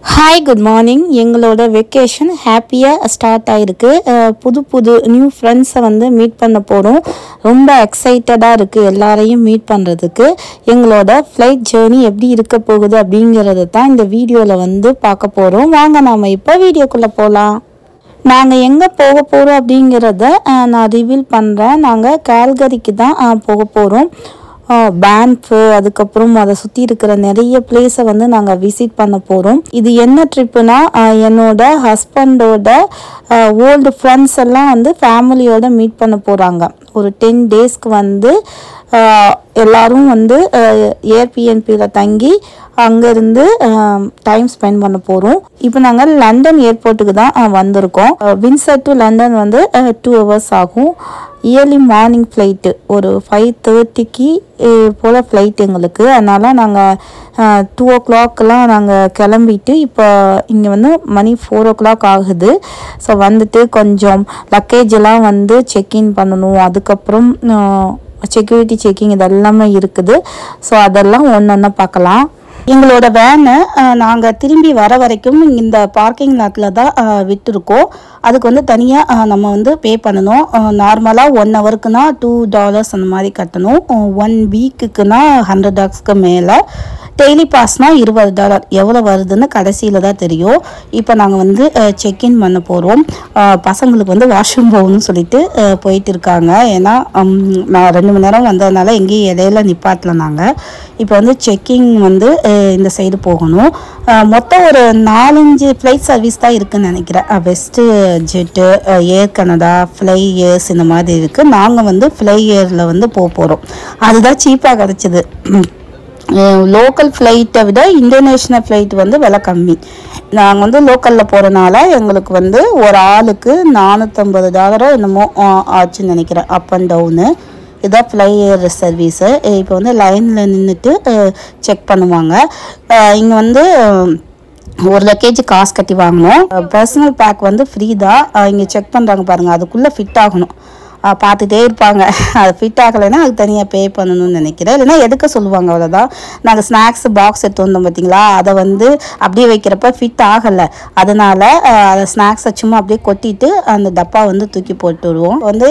Hi, good morning. எங்களோட vacation ஹாப்பியாக start ஆகிருக்கு. புது நியூ ஃப்ரெண்ட்ஸை வந்து மீட் பண்ண போகிறோம். ரொம்ப எக்ஸைட்டடாக இருக்குது எல்லாரையும் மீட் பண்ணுறதுக்கு. எங்களோட ஃப்ளைட் ஜேர்னி எப்படி இருக்க போகுது அப்படிங்கிறத தான் இந்த வீடியோவில் வந்து பார்க்க போகிறோம். வாங்க நாம் இப்போ வீடியோக்குள்ளே போகலாம். நாங்கள் எங்கே போக போகிறோம் அப்படிங்கிறத நான் ரிவீல் பண்ணுறேன். நாங்கள் கால்கரிக்கு தான் போக போகிறோம். பேன்ஃபு அதுக்கப்புறம் அதை சுற்றி இருக்கிற நிறைய பிளேஸை வந்து நாங்கள் விசிட் பண்ண போகிறோம். இது என்ன ட்ரிப்புனா, என்னோட ஹஸ்பண்டோட ஓல்டு ஃப்ரெண்ட்ஸ் எல்லாம் வந்து ஃபேமிலியோட மீட் பண்ண போகிறாங்க. ஒரு 10 டேஸ்க்கு வந்து எல்லோரும் வந்து ஏர்பிஎன்பியில் தங்கி அங்கேருந்து டைம் ஸ்பெண்ட் பண்ண போகிறோம். இப்போ நாங்கள் லண்டன் ஏர்போர்ட்டுக்கு தான் வந்திருக்கோம். வின்சர் டு லண்டன் வந்து 2 hours ஆகும். இயர்லி மார்னிங் ஃப்ளைட்டு ஒரு 5:30க்கு போல் ஃப்ளைட் எங்களுக்கு. அதனால் நாங்கள் 2 o'clockலாம் நாங்கள் கிளம்பிட்டு இப்போ இங்கே வந்து மணி 4 o'clock ஆகுது. ஸோ வந்துட்டு கொஞ்சம் லக்கேஜ் எல்லாம் வந்து செக்இன் பண்ணணும். அதுக்கப்புறம் செக்யூரிட்டி செக்கிங் இதெல்லாமே இருக்குது. ஸோ அதெல்லாம் ஒன்று பார்க்கலாம். எங்களோட வேனை நாங்கள் திரும்பி வர வரைக்கும் இந்த பார்க்கிங் லாட்டில் தான் விட்டுருக்கோம். அதுக்கு வந்து தனியாக நம்ம வந்து பே பண்ணணும். நார்மலாக 1 ஹவருக்குனா $2 அந்த மாதிரி கட்டணும். 1 வீக்குக்குனா $100 மேலே. டெய்லி பாஸ்னால் $20. எவ்வளோ வருதுன்னு கடைசியில் தான் தெரியும். இப்போ நாங்கள் வந்து செக்இன் பண்ண போகிறோம். பசங்களுக்கு வந்து வாஷ்ரூம் போகணும்னு சொல்லிட்டு போயிட்டு இருக்காங்க. ஏன்னா நான் 2 மணி நேரம் வந்ததுனால எங்கேயும் இடையில நிப்பாட்டல. நாங்கள் இப்போ வந்து செக்கிங் வந்து இந்த சைடு போகணும். மொத்தம் ஒரு 4-5 ஃப்ளைட் சர்வீஸ் தான் இருக்குதுன்னு நினைக்கிறேன். WestJet, Air Canada, Flairs இந்த மாதிரி இருக்குது. நாங்கள் வந்து ஃப்ளை ஏரில் வந்து போகிறோம். அதுதான் சீப்பாக கிடச்சிது. லோக்கல் ஃப்ளைட்டை விட இன்டர்நேஷ்னல் ஃப்ளைட் வந்து விலை கம்மி. நாங்கள் வந்து லோக்கலில் போகிறனால எங்களுக்கு வந்து ஒரு ஆளுக்கு $450 என்னமோ ஆச்சுன்னு நினைக்கிறேன், அப் அண்ட் டவுனு. இதுதான் ஃப்ளை ஏர் சர்வீஸு. இப்போ வந்து லைனில் நின்றுட்டு செக் பண்ணுவாங்க. இங்கே வந்து ஒரு லக்கேஜ் காசு கட்டி வாங்கணும். பர்சனல் பேக் வந்து ஃப்ரீ தான். இங்கே செக் பண்ணுறாங்க பாருங்கள், அதுக்குள்ளே ஃபிட் ஆகணும். பார்த்துட்டே இருப்பாங்க. அது ஃபிட் ஆகலைன்னா அதுக்கு தனியாக பே பண்ணணும்னு நினைக்கிறேன். இல்லைன்னா எடுக்க சொல்லுவாங்க, அவ்வளோதான். நாங்கள் ஸ்நாக்ஸ் பாக்ஸ் எடுத்து வந்தோம் பார்த்தீங்களா, அதை வந்து அப்படியே வைக்கிறப்ப ஃபிட் ஆகலை. அதனால் அதை ஸ்நாக்ஸை சும்மா அப்படியே கொட்டிட்டு அந்த டப்பா வந்து தூக்கி போட்டு விடுவோம். வந்து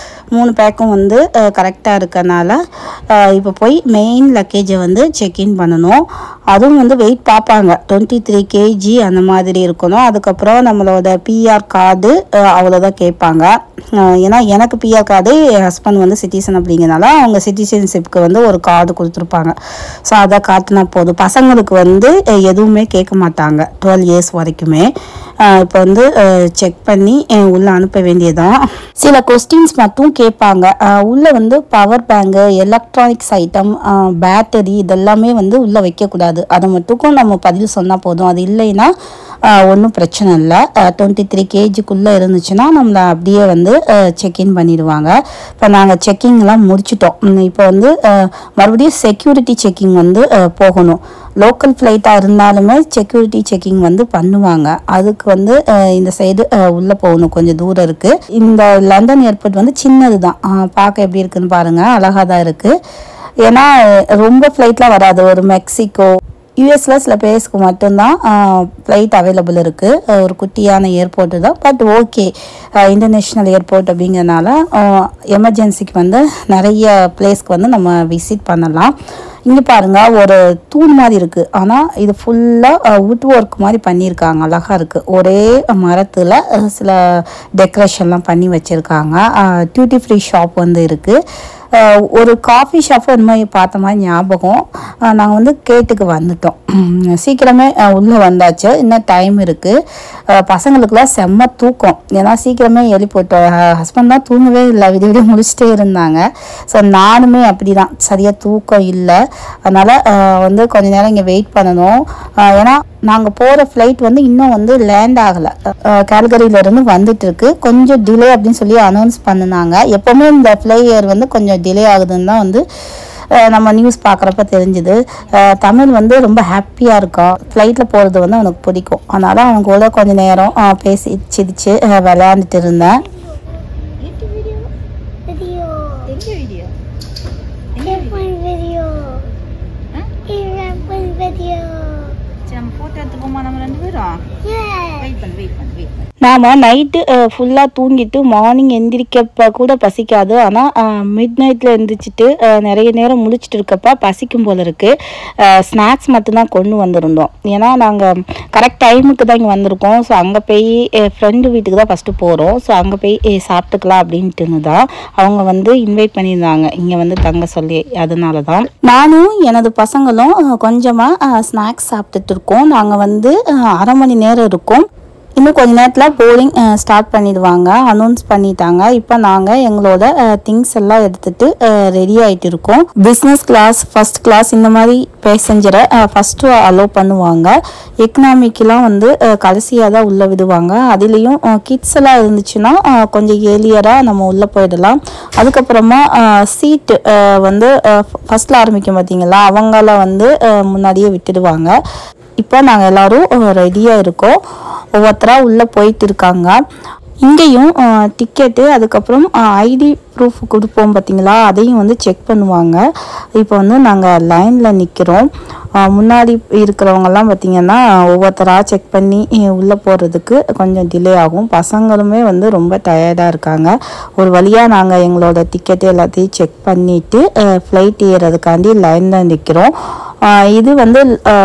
3 பேக்கும் வந்து கரெக்டாக இருக்கனால இப்போ போய் மெயின் லக்கேஜை வந்து செக்இன் பண்ணணும். அதுவும் வந்து வெயிட் பார்ப்பாங்க. 23 kg அந்த மாதிரி இருக்கணும். அதுக்கப்புறம் நம்மளோட பிஆர் கார்டு அவ்வளோதான் கேட்பாங்க. ஏன்னா எனக்கு பிஆர் கார்டு, என் ஹஸ்பண்ட் வந்து சிட்டிசன் அப்படிங்கிறனால அவங்க சிட்டிசன்ஷிப்க்கு வந்து ஒரு கார்டு கொடுத்துருப்பாங்க. ஸோ அதை காட்டினா போதும். பசங்களுக்கு வந்து எதுவுமே கேட்க மாட்டாங்க 12 years வரைக்குமே. இப்போ வந்து செக் பண்ணி உள்ளே அனுப்ப வேண்டியதான். சில கொஸ்டின்ஸ் மட்டும் கேட்பாங்க. உள்ளே வந்து power bank, electronics item, battery இதெல்லாமே வந்து உள்ளே வைக்கக்கூடாது. அதை மட்டும் நம்ம பதில் சொன்னால் போதும். அது இல்லைன்னா ஒன்றும் பிரச்சனை இல்லை. 23 kgக்குள்ளே இருந்துச்சுன்னா நம்மளை அப்படியே வந்து செக்இன் பண்ணிடுவாங்க. இப்போ நாங்கள் செக்கிங்லாம் முடிச்சிட்டோம். இப்போ வந்து மறுபடியும் செக்யூரிட்டி செக்கிங் வந்து போகணும். லோக்கல் ஃப்ளைட்டாக இருந்தாலுமே செக்யூரிட்டி செக்கிங் வந்து பண்ணுவாங்க. அதுக்கு வந்து இந்த சைடு உள்ளே போகணும், கொஞ்சம் தூரம் இருக்குது. இந்த லண்டன் ஏர்போர்ட் வந்து சின்னது தான். பார்க்க எப்படி இருக்குதுன்னு பாருங்கள், அழகாக தான் இருக்குது. ஏன்னா ரொம்ப ஃப்ளைட்லாம் வராது. ஒரு மெக்சிகோ, யூஎஸில் சில பிளேஸ்க்கு மட்டும்தான் ஃப்ளைட் அவைலபிள் இருக்குது. ஒரு குட்டியான ஏர்போர்ட்டு தான். பட் ஓகே, இன்டர்நேஷ்னல் ஏர்போர்ட் அப்படிங்கிறனால எமர்ஜென்சிக்கு வந்து நிறைய பிளேஸ்க்கு வந்து நம்ம விசிட் பண்ணலாம். இங்கே பாருங்கள், ஒரு தூண் மாதிரி இருக்குது. ஆனால் இது ஃபுல்லாக வுட் ஒர்க் மாதிரி பண்ணியிருக்காங்க. அழகாக இருக்குது. ஒரே மரத்தில் சில டெக்கரேஷன்லாம் பண்ணி வச்சுருக்காங்க. டியூட்டி ஃப்ரீ ஷாப் வந்து இருக்குது. ஒரு காஃபி ஷாப் அந்த மாதிரி பார்த்த மாதிரி ஞாபகம். நாங்கள் வந்து கேட்டுக்கு வந்துட்டோம். சீக்கிரமே உள்ளே வந்தாச்சு. இன்னும் டைம் இருக்குது. பசங்களுக்குலாம் செம்ம தூக்கம். ஏன்னா சீக்கிரமே எழுப்பிட்டோம். ஹஸ்பண்ட் தான் தூங்கவே இல்லை, விடிய முடிச்சுட்டே இருந்தாங்க. ஸோ நானுமே அப்படி தான், சரியாக தூக்கம் இல்லை. அதனால் வந்து கொஞ்ச நேரம் இங்கே வெயிட் பண்ணணும். ஏன்னா நாங்கள் போகிற ஃப்ளைட் வந்து இன்னும் வந்து லேண்ட் ஆகலை. கால்கரியிலேருந்து வந்துட்டுருக்கு. கொஞ்சம் டிலே அப்படின்னு சொல்லி அனௌன்ஸ் பண்ணினாங்க. எப்போவுமே இந்த ஃப்ளை ஏர் வந்து கொஞ்சம் டிலே ஆகுதுன்னு தான் வந்து நம்ம நியூஸ் பார்க்குறப்ப தெரிஞ்சுது. தமிழ் வந்து ரொம்ப ஹாப்பியாக இருக்கும். ஃப்ளைட்டில் போகிறது வந்து அவனுக்கு பிடிக்கும். அதனால் அவங்க கூட கொஞ்சம் நேரம் பேசி சிரித்து விளையாண்டுட்டு இருந்தேன். நம்ம ஃபோட்டோ எடுத்துப்போமா நம்ம 2 பேரும்? நாம் நைட்டு ஃபுல்லாக தூங்கிட்டு மார்னிங் எந்திரிக்கப்போ கூட பசிக்காது. ஆனால் மிட் நைட்டில் எழுந்திரிச்சிட்டு நிறைய நேரம் முழிச்சிட்டு இருக்கப்போ பசிக்கும் போல் இருக்குது. ஸ்நாக்ஸ் மட்டும்தான் கொண்டு வந்திருந்தோம். ஏன்னா நாங்கள் கரெக்ட் டைமுக்கு தான் இங்கே வந்திருக்கோம். ஸோ அங்கே போய் ஃப்ரெண்டு வீட்டுக்கு தான் ஃபஸ்ட்டு போகிறோம். ஸோ அங்கே போய் சாப்பிட்டுக்கலாம் அப்படின்ட்டுன்னு தான் அவங்க வந்து இன்வைட் பண்ணியிருந்தாங்க இங்கே வந்து தங்க சொல்லி. அதனால தான் நானும் எனது பசங்களும் கொஞ்சமாக ஸ்நாக்ஸ் சாப்பிட்டுட்டு இருக்கோம். நாங்கள் வந்து அரை மணி நேரம் இருக்கோம். இன்னும் கொஞ்ச நேரத்தில் போர்டிங் ஸ்டார்ட் பண்ணிடுவாங்க, அனௌன்ஸ் பண்ணிட்டாங்க. இப்போ நாங்கள் எங்களோட திங்ஸ் எல்லாம் எடுத்துகிட்டு ரெடி ஆகிட்டு இருக்கோம். பிஸ்னஸ் கிளாஸ், ஃபஸ்ட் கிளாஸ் இந்த மாதிரி பேசஞ்சரை ஃபஸ்ட்டு அலோவ் பண்ணுவாங்க. எக்கனாமிக்கெலாம் வந்து கடைசியாக தான் உள்ளே விடுவாங்க. அதுலேயும் கிட்ஸ் எல்லாம் இருந்துச்சுன்னா கொஞ்சம் ஏர்லியராக நம்ம உள்ளே போயிடலாம். அதுக்கப்புறமா சீட்டு வந்து ஃபஸ்ட்டில் ஆரம்பிக்கும் பார்த்தீங்களா, அவங்கள வந்து முன்னாடியே விட்டுடுவாங்க. இப்போ நாங்கள் எல்லோரும் ரெடியாக இருக்கோம். ஒவ்வொருத்தராக உள்ளே போயிட்டு இருக்காங்க. இங்கேயும் டிக்கெட்டு, அதுக்கப்புறம் ஐடி ப்ரூஃப் கொடுப்போம் பார்த்தீங்களா, அதையும் வந்து செக் பண்ணுவாங்க. இப்போ வந்து நாங்கள் லைனில் நிற்கிறோம். முன்னாடி இருக்கிறவங்கெல்லாம் பார்த்திங்கன்னா ஒவ்வொருத்தராக செக் பண்ணி உள்ளே போகிறதுக்கு கொஞ்சம் டிலே ஆகும். பசங்களுமே வந்து ரொம்ப டயர்டாக இருக்காங்க. ஒரு வழியாக நாங்கள் எங்களோட டிக்கெட்டு எல்லாத்தையும் செக் பண்ணிவிட்டு ஃப்ளைட் ஏறுறதுக்காண்டி லைனில் நிற்கிறோம். இது வந்து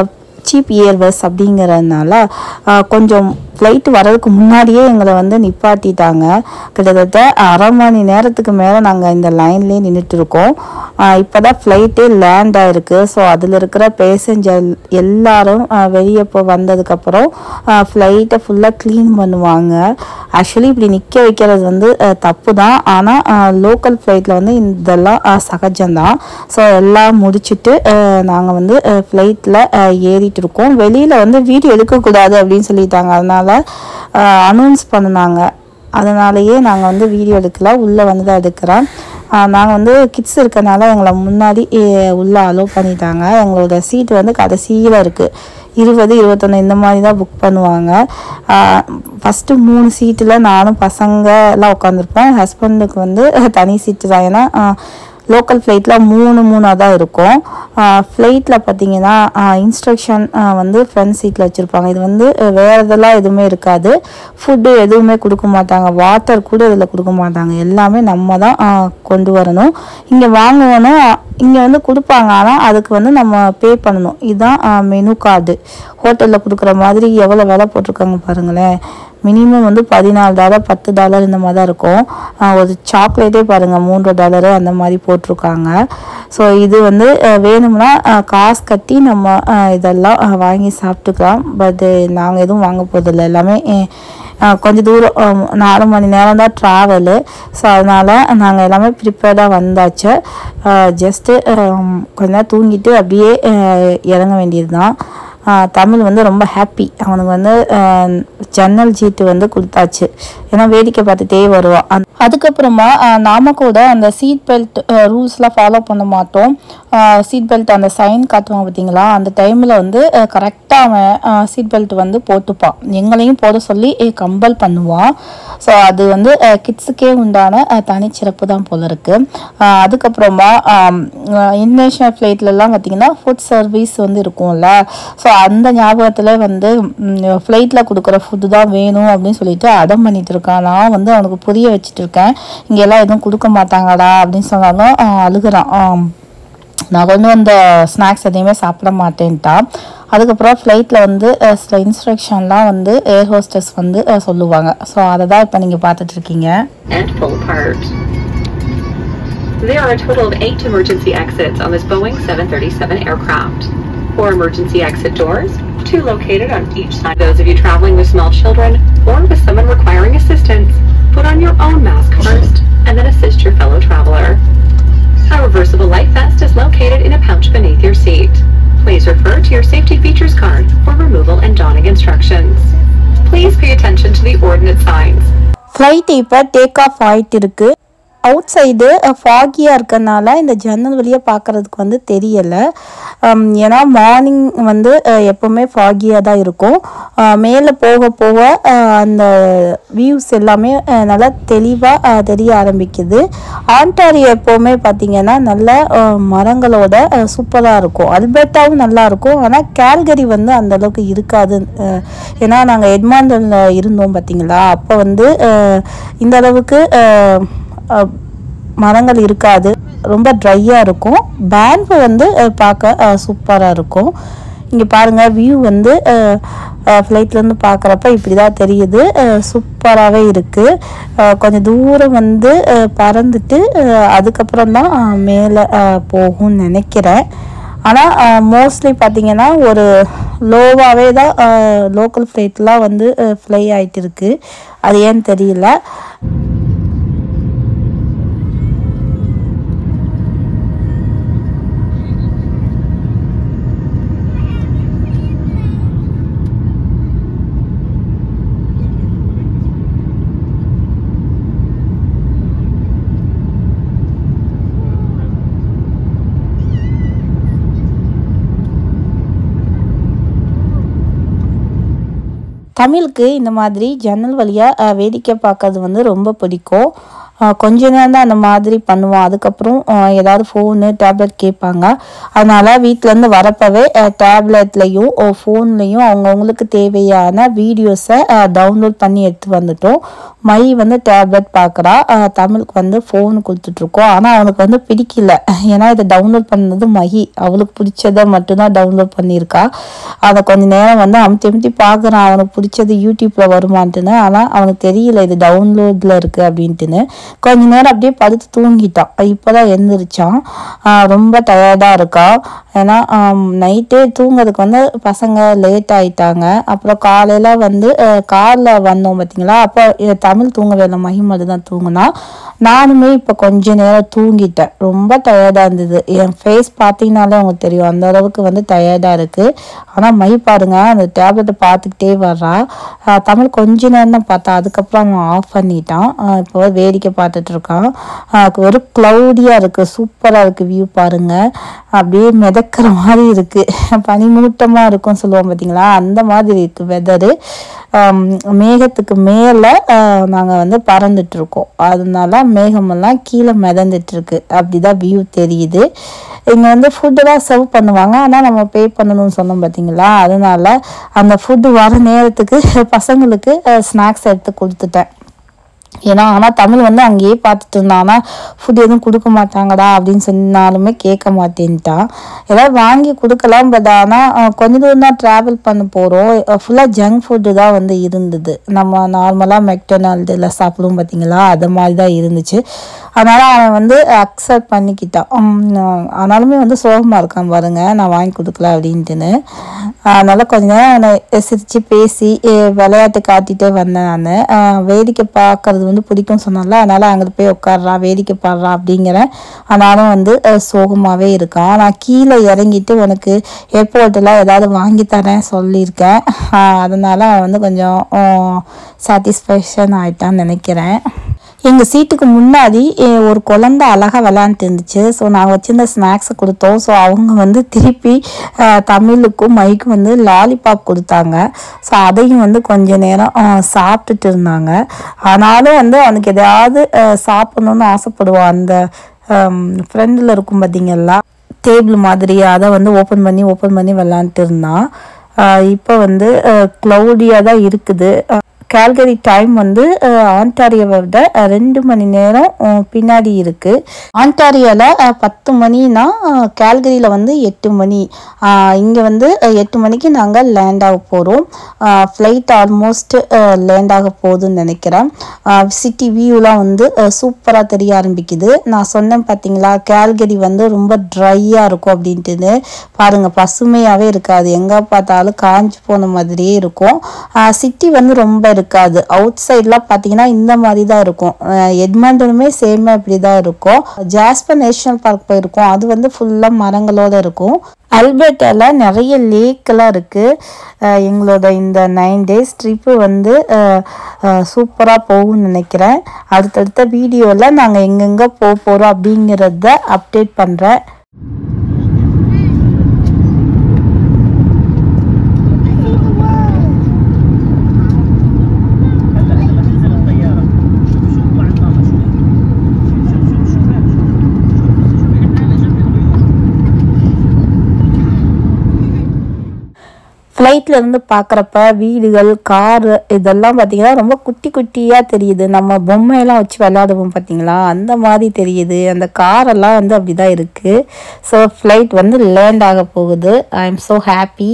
சீப் ஏர்வேஸ் அப்படிங்கிறதுனால கொஞ்சம் ஃப்ளைட்டு வர்றதுக்கு முன்னாடியே எங்களை வந்து நிப்பாட்டிட்டாங்க. கிட்டத்தட்ட அரை மணி நேரத்துக்கு மேலே நாங்கள் இந்த லைன்லேயே நின்றுட்டு இருக்கோம். இப்போ தான் ஃப்ளைட்டே லேண்ட் ஆகிருக்கு. ஸோ அதில் இருக்கிற பேசஞ்சர் எல்லாரும் வெளியே வந்ததுக்கப்புறம் ஃப்ளைட்டை ஃபுல்லாக க்ளீன் பண்ணுவாங்க. ஆக்சுவலி இப்படி நிற்க வைக்கிறது வந்து தப்பு தான். ஆனால் லோக்கல் ஃப்ளைட்டில் வந்து இதெல்லாம் சகஜம்தான். ஸோ எல்லாம் முடிச்சுட்டு நாங்கள் வந்து ஃப்ளைட்டில் ஏறிட்டு இருக்கோம். வெளியில் வந்து வீடியோ எடுக்கக்கூடாது அப்படின்னு சொல்லிட்டாங்க. அதனால் அனௌன்ஸ் பண்ணினாங்க. அதனாலேயே நாங்கள் வந்து வீடியோ எடுக்கல, உள்ளே வந்து தான் எடுக்கிறோம். நாங்கள் வந்து கிட்ஸ் இருக்கனால எங்களை முன்னாடி உள்ளே அலோவ் பண்ணிட்டாங்க. எங்களோட சீட்டு வந்து கடைசியில் இருக்குது. 20, 21 இந்த மாதிரி தான் புக் பண்ணுவாங்க. ஃபஸ்ட்டு 3 சீட்டில் நானும் பசங்க எல்லாம் உட்காந்துருப்பேன். ஹஸ்பண்டுக்கு வந்து தனி சீட்டு தான். ஏன்னா லோக்கல் ஃப்ளைட்டில் 3 தான் இருக்கும். ஃப்ளைட்டில் பார்த்தீங்கன்னா இன்ஸ்ட்ரக்ஷன் வந்து ஃப்ரண்ட் சீட்டில் வச்சுருப்பாங்க. இது வந்து வேறு இதெல்லாம் எதுவுமே இருக்காது. ஃபுட்டு எதுவுமே கொடுக்க மாட்டாங்க. வாட்டர் கூட இதில் கொடுக்க மாட்டாங்க. எல்லாமே நம்ம தான் கொண்டு வரணும். இங்கே வாங்கணும், இங்கே வந்து கொடுப்பாங்க. ஆனால் அதுக்கு வந்து நம்ம பே பண்ணணும். இதுதான் மெனு கார்டு. ஹோட்டலில் கொடுக்குற மாதிரி எவ்வளோ விலை போட்டிருக்காங்க பாருங்களேன். மினிமம் வந்து $14, $10 இந்த மாதிரி தான் இருக்கும். ஒரு சாக்லேட்டே பாருங்கள் $3 அந்த மாதிரி போட்டிருக்காங்க. ஸோ இது வந்து வேணும்னா காசு கட்டி நம்ம இதெல்லாம் வாங்கி சாப்பிட்டுக்கலாம். பட் நாங்கள் எதுவும் வாங்க போதில்லை. எல்லாமே கொஞ்சம் தூரம் 4 மணி நேரம் தான் ட்ராவலு. ஸோ அதனால் நாங்கள் எல்லாமே ப்ரிப்பேர்டாக வந்தாச்சு. ஜஸ்ட்டு கொஞ்ச நேரம் தூங்கிட்டு அப்படியே இறங்க வேண்டியது தான். தமிழ் வந்து ரொம்ப ஹாப்பி. அவனுக்கு வந்து ஜன்னல் சீட்டு வந்து கொடுத்தாச்சு. ஏன்னா வேடிக்கை பார்த்துட்டே வருவான். அதுக்கப்புறமா நாம கூட அந்த சீட் பெல்ட் ரூல்ஸ்லாம் ஃபாலோ பண்ண மாட்டோம். சீட் பெல்ட் அந்த சைன் காட்டுவாங்க பார்த்தீங்களா, அந்த டைமில் வந்து கரெக்டாக அவன் சீட் பெல்ட் வந்து போட்டுப்பான். எங்களையும் போட சொல்லி கம்பல் பண்ணுவான். ஸோ அது வந்து கிட்ஸுக்கே உண்டான தனிச்சிறப்பு தான் போல இருக்குது. அதுக்கப்புறமா இன்டர்நேஷ்னல் ஃப்ளைட்லலாம் பார்த்திங்கன்னா ஃபுட் சர்வீஸ் வந்து இருக்கும்ல. ஸோ அந்த ஞாபகத்தில் வந்து ஃப்ளைட்டில் கொடுக்குற ஃபுட்டு தான் வேணும் அப்படின்னு சொல்லிட்டு அடம் பண்ணிட்டு இருக்கான். நான் வந்து அவனுக்கு புரிய வச்சுட்டு இருக்கேன், இங்கெல்லாம் எதுவும் கொடுக்க மாட்டாங்கடா அப்படின்னு சொன்னாலும் அழுகுறான். நான் கொண்டு வந்த ஸ்நாக்ஸ் எதையுமே சாப்பிட மாட்டேன்ட்டான். அதுக்கப்புறம் ஃப்ளைட்டில் வந்து சில இன்ஸ்ட்ரக்ஷன்லாம் வந்து ஏர் ஹோஸ்டஸ் வந்து சொல்லுவாங்க. ஸோ அதை தான் இப்போ நீங்கள் பார்த்துட்ருக்கீங்க. There are a total of 8 emergency exits on this Boeing 737 aircraft. 4 emergency exit doors, 2 located on each side. Those of you traveling with small children or with someone requiring assistance, put on your own mask first and then assist your fellow traveler. A reversible life vest is located in a pouch beneath your seat. Please refer to your safety features card for removal and donning instructions. Please pay attention to the ordinate signs. Flight இப்போ take off ஆயிட்டு இருக்கு. Out side ஃபாகியாக இருக்கறனால இந்த ஜன்னல் வழியாக பார்க்குறதுக்கு வந்து தெரியலை. ஏன்னா மார்னிங் வந்து எப்போவுமே ஃபாகியாக தான் இருக்கும். மேலே போக போக அந்த வியூஸ் எல்லாமே நல்லா தெளிவாக தெரிய ஆரம்பிக்குது. ஆண்டாரியோ எப்போவுமே பார்த்திங்கன்னா நல்ல மரங்களோட சூப்பராக இருக்கும். அல்பர்ட்டாவும் நல்லாயிருக்கும். ஆனால் கேல்கரி வந்து அந்தளவுக்கு இருக்காது. ஏன்னா நாங்கள் எட்மாண்டனில் இருந்தோம் பார்த்திங்களா, அப்போ வந்து இந்த அளவுக்கு மரங்கள் இருக்காது, ரொம்ப ட்ரையாக இருக்கும். பேன்ஃப் வந்து பார்க்க சூப்பராக இருக்கும். இங்கே பாருங்கள், வியூ வந்து ஃப்ளைட்லேருந்து பார்க்குறப்ப இப்படி தான் தெரியுது. சூப்பராகவே இருக்குது. கொஞ்சம் தூரம் வந்து பறந்துட்டு அதுக்கப்புறம் தான் மேலே போகும்னு நினைக்கிறேன். ஆனால் மோஸ்ட்லி பார்த்திங்கன்னா ஒரு லோவாகவே தான் லோக்கல் ஃப்ளைட்லாம் வந்து ஃப்ளை ஆகிட்டு இருக்குது. அது ஏன்னு தெரியல. தமிழுக்கு இந்த மாதிரி ஜன்னல் வழியாக வேடிக்கை பார்க்கறது வந்து ரொம்ப பிடிக்கும். கொஞ்ச நேரம் தான் அந்த மாதிரி பண்ணுவோம். அதுக்கப்புறம் ஏதாவது ஃபோனு டேப்லெட் கேட்பாங்க. அதனால் வீட்டிலேருந்து வரப்பவே டேப்லெட்லேயும் ஃபோன்லேயும் அவங்கவுங்களுக்கு தேவையான வீடியோஸை டவுன்லோட் பண்ணி எடுத்து வந்துட்டோம். மை வந்து டேப்லெட் பார்க்குறா, தமிழுக்கு வந்து ஃபோன் கொடுத்துட்ருக்கோம். ஆனால் அவனுக்கு வந்து பிடிக்கல. ஏன்னா இதை டவுன்லோட் பண்ணது மகி, அவளுக்கு பிடிச்சதை மட்டும்தான் டவுன்லோட் பண்ணியிருக்கா. அதை கொஞ்சம் நேரம் வந்து அமுத்தி பார்க்குறான், அவனுக்கு பிடிச்சது யூடியூப்பில் வருமான்ட்டுன்னு. ஆனால் அவனுக்கு தெரியல இது டவுன்லோடில் இருக்குது அப்படின்ட்டுன்னு. கொஞ்ச நேரம் அப்படியே படுத்து தூங்கிட்டான். இப்போ தான் எழுந்திரிச்சான். ரொம்ப டயர்டாக இருக்கா. ஏன்னா நைட்டே தூங்குறதுக்கு வந்து பசங்க லேட் ஆகிட்டாங்க. அப்புறம் காலையில் வந்து காரில் வந்தோம் பார்த்திங்களா, அப்போ தமிழ் தூங்கவே இல்லை, மகிமது தான் தூங்கினா. நானுமே இப்போ கொஞ்ச நேரம் தூங்கிட்டேன். ரொம்ப டயர்டாக இருந்தது. என் ஃபேஸ் பார்த்தீங்கனாலே அவங்களுக்கு தெரியும் அந்த அளவுக்கு வந்து டயர்டாக இருக்குது. ஆனால் மை பாருங்க அந்த டேப்லெட்டை பார்த்துக்கிட்டே வர்றா. தமிழ் கொஞ்ச நேரம் தான் பார்த்தா, அதுக்கப்புறம் அவன் ஆஃப் பண்ணிட்டான். இப்போ வேடிக்கை பார்த்துட்ருக்கான். ஒரு க்ளவுடியாக இருக்குது, சூப்பராக இருக்குது வியூ பாருங்கள். அப்படியே மிதக்கிற மாதிரி இருக்குது. பனிமூட்டமாக இருக்கும்னு சொல்லுவோம் பார்த்தீங்களா, அந்த மாதிரி இருக்குது வெதரு. மேகத்துக்கு மேலே நாங்கள் வந்து பறந்துட்டுருக்கோம். அதனால மேகமெல்லாம் கீழே மிதந்துட்டுருக்கு. அப்படி தான் வியூ தெரியுது. இங்கே வந்து ஃபுட்டெல்லாம் சர்வ் பண்ணுவாங்க. ஆனால் நம்ம பே பண்ணணும்னு சொன்னோம் பார்த்தீங்களா, அதனால அந்த ஃபுட்டு வர நேரத்துக்கு பசங்களுக்கு ஸ்நாக்ஸ் எடுத்து கொடுத்துட்டேன். ஏன்னா ஆனால் தமிழ் வந்து அங்கேயே பார்த்துட்டு இருந்தான். ஆனால் ஃபுட் எதுவும் கொடுக்க மாட்டாங்கடா அப்படின்னு சொன்னாலுமே கேட்க மாட்டேன்ட்டான். ஏதாவது வாங்கி கொடுக்கலாம். பட் ஆனால் கொஞ்சம் தூரம் தான் ட்ராவல் பண்ண போகிறோம். ஃபுல்லாக ஜங்க் ஃபுட்டு தான் வந்து இருந்தது. நம்ம நார்மலாக மெக்டொனால்டில் சாப்பிடுவோம் பார்த்தீங்களா, அது மாதிரி தான் இருந்துச்சு. அதனால் அவன் வந்து அக்செப்ட் பண்ணிக்கிட்டான். ஆனாலுமே வந்து சோகமாக இருக்கான் பாருங்க, நான் வாங்கி கொடுக்கல அப்படின்ட்டுன்னு. அதனால் கொஞ்ச நேரம் அவனை சிரித்து பேசி விளையாட்டு காட்டிகிட்டே வந்தேன். நான் வேடிக்கை பார்க்கறது வந்து பிடிக்கும் சொன்னால, அதனால் அங்கே போய் உட்காடுறா வேடிக்கை பாடுறா அப்படிங்கிறேன். ஆனாலும் வந்து சோகமாகவே இருக்கான். நான் கீழே இறங்கிட்டு உனக்கு ஏர்போர்ட்டில் ஏதாவது வாங்கி தரேன் சொல்லியிருக்கேன். அதனால் அவன் வந்து கொஞ்சம் சாட்டிஸ்ஃபேக்ஷன் ஆகிட்டான்னு நினைக்கிறேன். எங்கள் சீட்டுக்கு முன்னாடி ஒரு குழந்தை அழகாக விளையாண்டுட்டு இருந்துச்சு. ஸோ நாங்கள் வச்சுருந்த ஸ்நாக்ஸை கொடுத்தோம். ஸோ அவங்க வந்து திருப்பி தமிழுக்கும் மைக்கும் வந்து லாலிபாப் கொடுத்தாங்க. ஸோ அதையும் வந்து கொஞ்ச நேரம் சாப்பிட்டுட்டு இருந்தாங்க. ஆனாலும் வந்து அவனுக்கு எதையாவது சாப்பிட்ணுன்னு ஆசைப்படுவான். அந்த ஃப்ரெண்டில் இருக்கும் பார்த்தீங்களா டேபிள் மாதிரி, அதை வந்து ஓப்பன் பண்ணி விளாண்டுட்டு இருந்தான். இப்போ வந்து க்ளவுடியாக தான் இருக்குது. கேல்கரி டைம் வந்து ஆண்டாரியோவை விட 2 மணி நேரம் பின்னாடி இருக்குது. ஆண்டாரியோவில் 10 மணினா கேல்கரியில் வந்து 8 மணி. இங்கே வந்து 8 மணிக்கு நாங்கள் லேண்ட் ஆக போகிறோம். ஃப்ளைட் ஆல்மோஸ்ட் லேண்ட் ஆக போகுதுன்னு நினைக்கிறேன். சிட்டி வியூலாம் வந்து சூப்பராக தெரிய ஆரம்பிக்குது. நான் சொன்னேன் பார்த்தீங்களா, கேல்கரி வந்து ரொம்ப ட்ரையாக இருக்கும் அப்படின்ட்டுன்னு. பாருங்கள், பசுமையாகவே இருக்காது, எங்கே பார்த்தாலும் காஞ்சி போன மாதிரியே இருக்கும். சிட்டி வந்து ரொம்ப இருக்காது. அவுட் சைட்லாம் பார்த்தீங்கன்னா இந்த மாதிரி தான் இருக்கும். எட்மண்டனுமே சேமாக இப்படி தான் இருக்கும். ஜாஸ்பர் நேஷனல் பார்க் போயிருக்கோம், அது வந்து ஃபுல்லாக மரங்களோட இருக்கும். அல்பர்ட்டாவில் நிறைய லேக்கெல்லாம் இருக்குது. எங்களோட இந்த 9 days ட்ரிப்பு வந்து சூப்பராக போகும்னு நினைக்கிறேன். அடுத்தடுத்த வீடியோவில் நாங்கள் எங்கெங்கே போக போகிறோம் அப்படிங்கிறத அப்டேட் பண்ணுறேன். ஃப்ளைட்லேருந்து பார்க்குறப்ப வீடுகள், காரு இதெல்லாம் பார்த்திங்கன்னா ரொம்ப குட்டி குட்டியாக தெரியுது. நம்ம பொம்மையெல்லாம் வச்சு விளையாடுவோம் பார்த்திங்களா, அந்த மாதிரி தெரியுது. அந்த காரெல்லாம் வந்து அப்படி தான் இருக்குது. ஸோ ஃப்ளைட் வந்து லேண்ட் ஆக போகுது. I am so happy.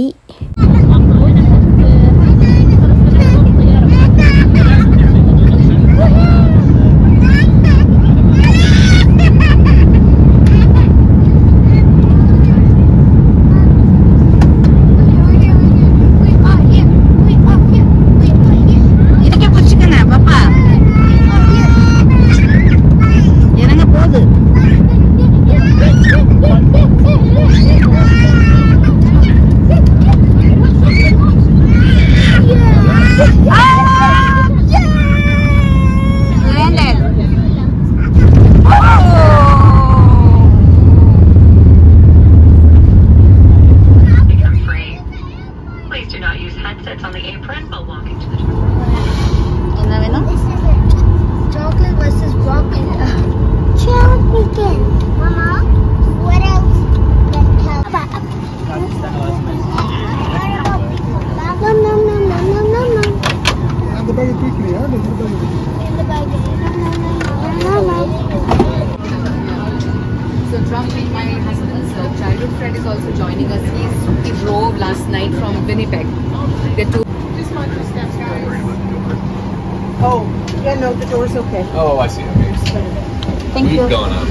So Trump, my husband's childhood friend, is also joining us. He drove last night from Winnipeg. Just mind your steps, guys. Oh, yeah, no, the door's okay. Oh, I see. Okay. Thank you. We've gone up.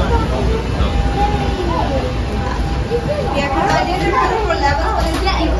Yeah, because I didn't know for levels, but it's like,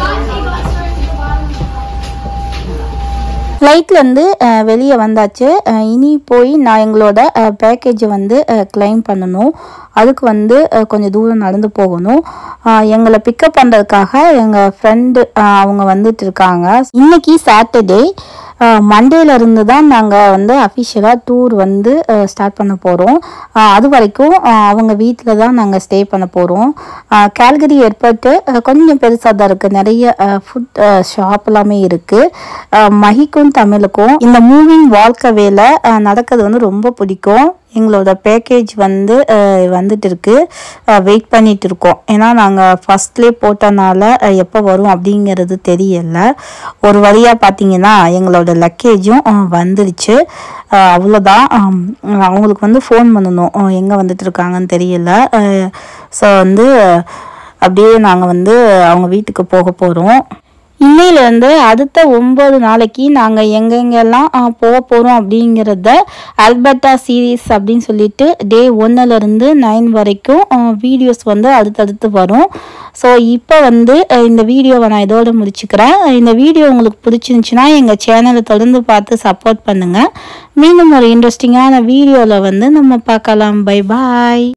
ஃப்ளைட்லேருந்து வெளியே வந்தாச்சு. இனி போய் நான் எங்களோட பேக்கேஜை வந்து claim பண்ணணும். அதுக்கு வந்து கொஞ்சம் தூரம் நடந்து போகணும். எங்களை பிக்கப் பண்ணுறதுக்காக எங்கள் ஃப்ரெண்டு அவங்க வந்துட்டு இருக்காங்க. இன்னைக்கு சாட்டர்டே, மண்டேலேருந்து தான் நாங்கள் வந்து அஃபிஷியலாக டூர் வந்து ஸ்டார்ட் பண்ண போகிறோம். அது வரைக்கும் அவங்க வீட்டில் தான் நாங்கள் ஸ்டே பண்ண போகிறோம். கால்கரி ஏர்போர்ட்டு கொஞ்சம் பெருசாக தான் இருக்குது. நிறைய ஃபுட் ஷாப் எல்லாமே இருக்குது. மஹிக்கும் தமிழுக்கும் இந்த மூவிங் வாழ்க்கை வேலை நடக்கிறது வந்து ரொம்ப பிடிக்கும். எங்களோட பேக்கேஜ் வந்து வந்துட்டு இருக்கு. வெயிட் பண்ணிட்டு இருக்கோம். ஏன்னா நாங்கள் ஃபர்ஸ்ட்லேயே போட்டனால எப்போ வரும் அப்படிங்கிறது தெரியலை. ஒரு வழியாக பார்த்தீங்கன்னா எங்களோட லக்கேஜும் வந்துடுச்சு. அவ்வளோதான். அவங்களுக்கு வந்து ஃபோன் பண்ணணும், எங்கே வந்துட்டு இருக்காங்கன்னு தெரியல. ஸோ வந்து அப்படியே நாங்கள் வந்து அவங்க வீட்டுக்கு போக போகிறோம். இன்னையிலேருந்து அடுத்த 9 நாளைக்கு நாங்கள் எங்கெங்கெல்லாம் போக போகிறோம் அப்படிங்கிறத அல்பர்ட்டா சீரீஸ் அப்படின்னு சொல்லிட்டு டே 1லேருந்து 9 வரைக்கும் வீடியோஸ் வந்து அடுத்தடுத்து வரும். ஸோ இப்போ வந்து இந்த வீடியோவை நான் இதோடு முடிச்சுக்கிறேன். இந்த வீடியோ உங்களுக்கு பிடிச்சிருந்துச்சுன்னா எங்கள் சேனலை தொடர்ந்து பார்த்து சப்போர்ட் பண்ணுங்கள். மீண்டும் ஒரு இன்ட்ரெஸ்டிங்கான வீடியோவில் வந்து நம்ம பார்க்கலாம். பை பாய்.